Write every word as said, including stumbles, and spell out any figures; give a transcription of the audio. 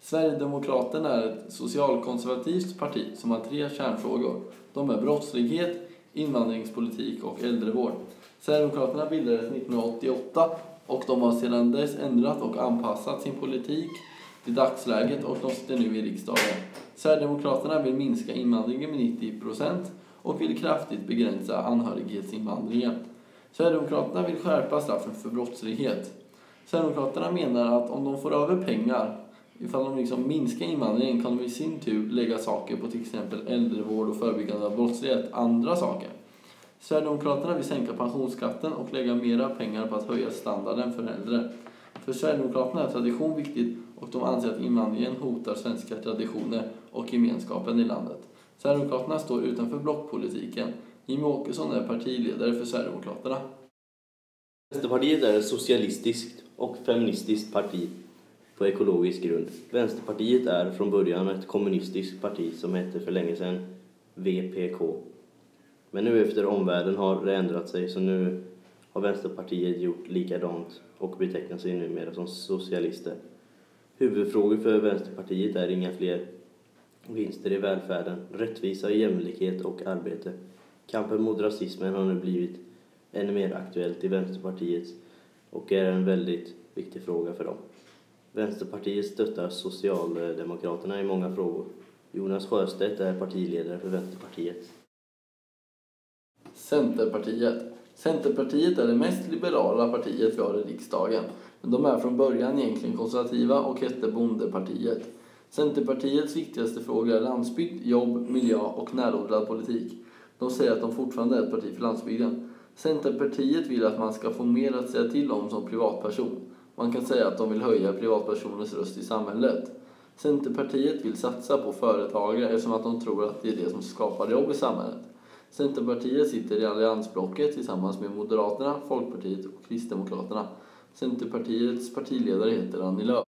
Sverigedemokraterna är ett socialkonservativt parti som har tre kärnfrågor. De är brottslighet, invandringspolitik och äldrevård. Sverigedemokraterna bildades nittonhundraåttioåtta och de har sedan dess ändrat och anpassat sin politik till dagsläget och de sitter nu i riksdagen. Sverigedemokraterna vill minska invandringen med nittio procent och vill kraftigt begränsa anhörighetsinvandringen. Sverigedemokraterna vill skärpa straffen för brottslighet. Sverigedemokraterna menar att om de får över pengar, ifall de liksom minskar invandringen, kan de i sin tur lägga saker på till exempel äldrevård och förebyggande av brottslighet, andra saker. Sverigedemokraterna vill sänka pensionsskatten och lägga mera pengar på att höja standarden för äldre. För Sverigedemokraterna är tradition viktigt och de anser att invandringen hotar svenska traditioner och gemenskapen i landet. Sverigedemokraterna står utanför blockpolitiken. Jimmie Åkesson är partiledare för Sverigedemokraterna. Vänsterpartiet är ett socialistiskt och feministiskt parti på ekologisk grund. Vänsterpartiet är från början ett kommunistiskt parti som hette för länge sedan V P K. Men nu efter omvärlden har det ändrat sig, så nu har Vänsterpartiet gjort likadant och betecknar sig numera som socialister. Huvudfrågor för Vänsterpartiet är inga fler vinster i välfärden, rättvisa, jämlikhet och arbete. Kampen mot rasismen har nu blivit ännu mer aktuellt i Vänsterpartiet och är en väldigt viktig fråga för dem. Vänsterpartiet stöttar Socialdemokraterna i många frågor. Jonas Sjöstedt är partiledare för Vänsterpartiet. Centerpartiet. Centerpartiet är det mest liberala partiet vi har i riksdagen. Men de är från början egentligen konservativa och hette Bondepartiet. Centerpartiets viktigaste frågor är landsbygd, jobb, miljö och närodlad politik. De säger att de fortfarande är ett parti för landsbygden. Centerpartiet vill att man ska få mer att säga till om som privatperson. Man kan säga att de vill höja privatpersoners röst i samhället. Centerpartiet vill satsa på företagare eftersom att de tror att det är det som skapar jobb i samhället. Centerpartiet sitter i alliansblocket tillsammans med Moderaterna, Folkpartiet och Kristdemokraterna. Centerpartiets partiledare heter Annie Lööf.